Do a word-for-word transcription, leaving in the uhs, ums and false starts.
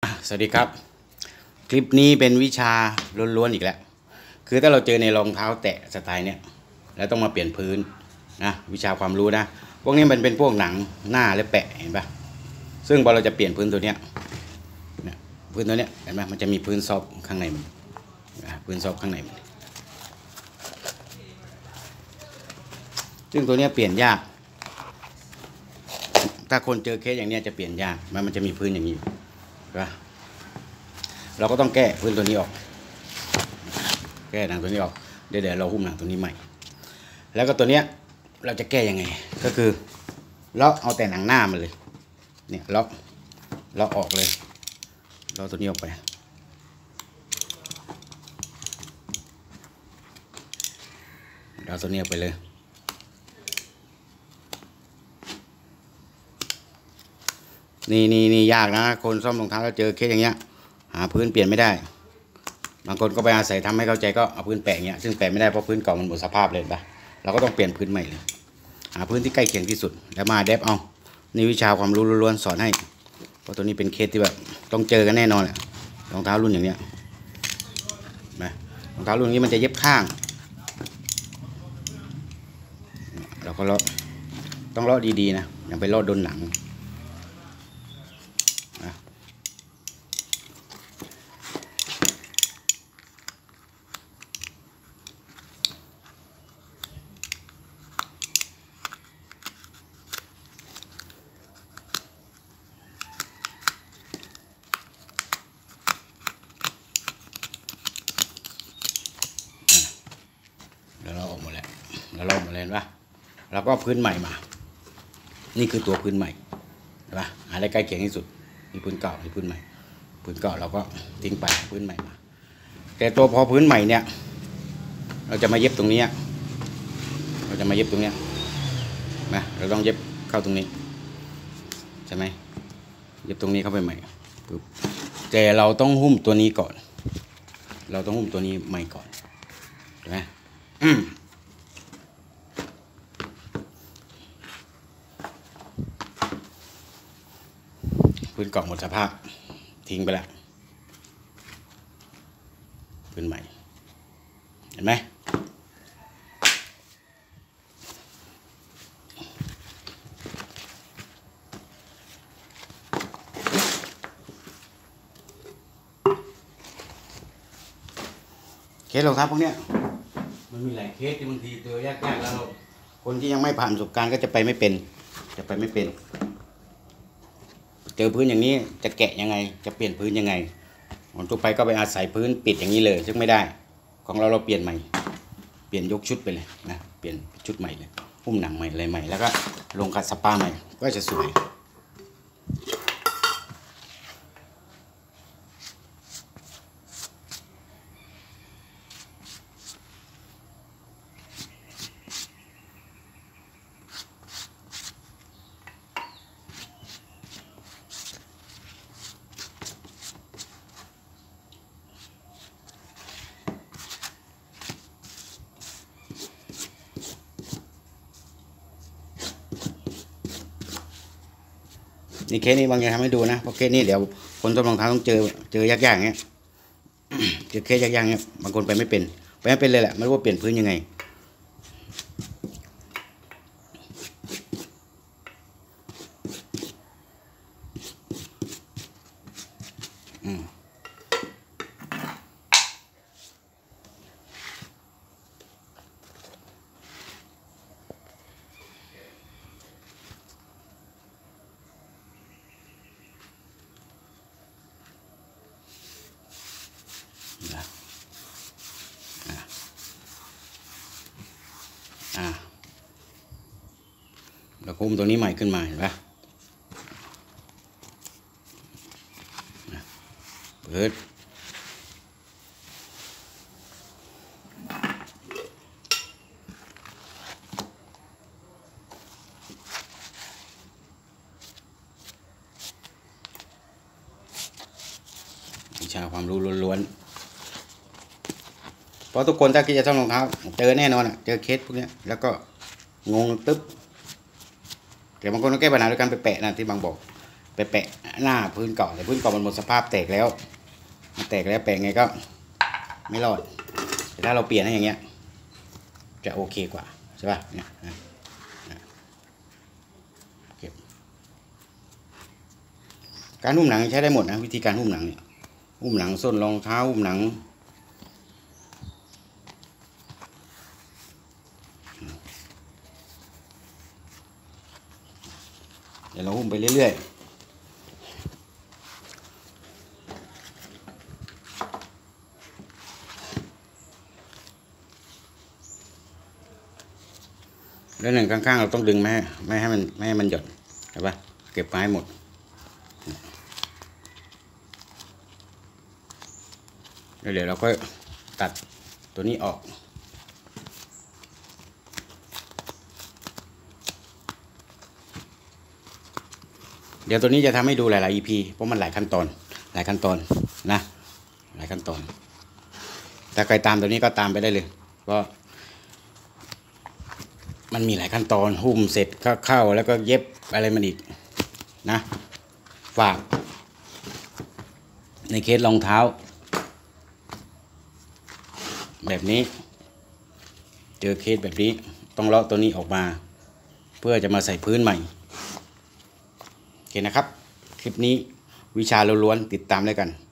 สวัสดีครับคลิปนี้เป็นวิชาล้วนๆอีกแล้วคือถ้าเราเจอในรองเท้าแตะสไตล์เนี้ยแล้วต้องมาเปลี่ยนพื้นนะวิชาความรู้นะพวกนี้มันเป็นพวกหนังหน้าและแปะเห็นปะซึ่งพอเราจะเปลี่ยนพื้นตัวเนี้ยเนี่ยพื้นตัวเนี้ยเห็นไหมมันจะมีพื้นซอฟข้างในมันพื้นซอฟข้างในมันซึ่งตัวเนี้ยเปลี่ยนยากถ้าคนเจอเคสอย่างเนี้ยจะเปลี่ยนยากมันมันจะมีพื้นอย่างนี้เราก็ต้องแก้พื้นตัวนี้ออกแก้หนังตัวนี้ออกเดี๋ยวเดี๋ยวเราหุ้มหนังตัวนี้ใหม่แล้วก็ตัวเนี้ยเราจะแก้ยังไงก็คือเลาะเอาแต่หนังหน้ามันเลยเนี่ยเลาะเลาะออกเลยเลาะตัวนี้ออกไปเลาะตัวนี้ออกไปเลยนี่นี่นี่ยากนะคนซ่อมรองเท้าแล้วเจอเคสอย่างเงี้ยหาพื้นเปลี่ยนไม่ได้บางคนก็ไปอาศัยทำให้เข้าใจก็เอาพื้นแปะเงี้ยซึ่งแปะไม่ได้เพราะพื้นเก่ามันหมดสภาพเลยปะเราก็ต้องเปลี่ยนพื้นใหม่เลยหาพื้นที่ใกล้เคียงที่สุดแล้วมาเดฟเอานี่วิชาความรู้ล้วนๆสอนให้เพราะตัวนี้เป็นเคสที่แบบต้องเจอกันแน่นอนแหละรองเท้ารุ่นอย่างเนี้ยนะรองเท้ารุ่นนี้มันจะเย็บข้างเราก็เลาะต้องเลาะดีๆนะอย่าไปเลาะโดนหนังแล้วเราออกหมดแล้วแล้วเราออกหมดเลยปะแล้วก็พื้นใหม่มานี่คือตัวพื้นใหม่ใช่ปะหาได้ใกล้เคียงที่สุดมีพื้นเก่ามีพื้นใหม่พื้นเก่าเราก็ทิ้งไปพื้นใหม่มาแต่ตัวพอพื้นใหม่เนี่ยเราจะมาเย็บตรงนี้เราจะมาเย็บตรงนี้นะเราต้องเย็บเข้าตรงนี้ใช่ไหมเย็บตรงนี้เข้าไปใหม่ปุ๊บแต่เราต้องหุ้มตัวนี้ก่อนเราต้องหุ้มตัวนี้ใหม่ก่อนใช่ไหมพื้นเก่าหมดสภาพทิ้งไปแล้วพื้นใหม่เห็นไหมเคสรองเท้าพวกเนี้ยมันมีหลายเคสที่บางทีเจอยากๆแล้วคนที่ยังไม่ผ่านประสบการณ์ก็จะไปไม่เป็นจะไปไม่เป็นเจอพื้นอย่างนี้จะแกะยังไงจะเปลี่ยนพื้นยังไงคนทั่วไปก็ไปอาศัยพื้นปิดอย่างนี้เลยซึ่งไม่ได้ของเราเราเปลี่ยนใหม่เปลี่ยนยกชุดไปเลยนะเปลี่ยนชุดใหม่เลยหุ้มหนังใหม่อะไรใหม่แล้วก็ลงกัดสปาใหม่ก็จะสวยนี่เคสนี้บางอย่างทำให้ดูนะเพราะเคสนี้เดี๋ยวคนต้มรองเท้าต้องเจอเจอยากๆอย่างเงี้ยเจอเคสยากๆเงี้ยบางคนไปไม่เป็นไปไม่เป็นเลยแหละไม่รู้ว่าเปลี่ยนพื้นยังไงอืมอ่าเราคุมตัวนี้ใหม่ขึ้นมาเห็นปะเปิดวิชาความรู้ล้วนๆเพราะทุกคนถ้าคิดจะซ่อมรองเท้าเจอแน่นอนอ่ะเจอเคสพวกนี้แล้วก็งงตึ๊บแต่บางคนต้องแก้ปัญหาด้วยการไปแปะนะที่บางบอกไปแปะหน้าพื้นเก่าแต่พื้นเก่ามันหมดสภาพแตกแล้วมันแตกแล้วแปะไงก็ไม่รอดแต่ถ้าเราเปลี่ยนให้อย่างเงี้ยจะโอเคกว่าใช่ป่ะเนี่ยเก็บการหุ้มหนังใช้ได้หมดนะวิธีการหุ้มหนังเนี่ยหุ้มหนังส้นรองเท้าหุ้มหนังเดี๋ยวเราหุ้มไปเรื่อยๆแล้วหนึ่งข้างๆเราต้องดึงไม่ให้ไม่ให้มันไม่ให้มันหย่อนเห็นปะเก็บไม้หมดแล้วเดี๋ยวเราก็ตัดตัวนี้ออกเดี๋ยวตัวนี้จะทำให้ดูหลายๆ อี พี เพราะมันหลายขั้นตอนหลายขั้นตอนนะหลายขั้นตอนถ้าใครตามตัวนี้ก็ตามไปได้เลยเพราะมันมีหลายขั้นตอนหุ้มเสร็จก็เข้าแล้วก็เย็บอะไรมันอีกนะฝากในเคสรองเท้าแบบนี้เจอเคสแบบนี้ต้องเลาะตัวนี้ออกมาเพื่อจะมาใส่พื้นใหม่โอเคนะครับคลิปนี้วิชาล้วนๆติดตามเลยกัน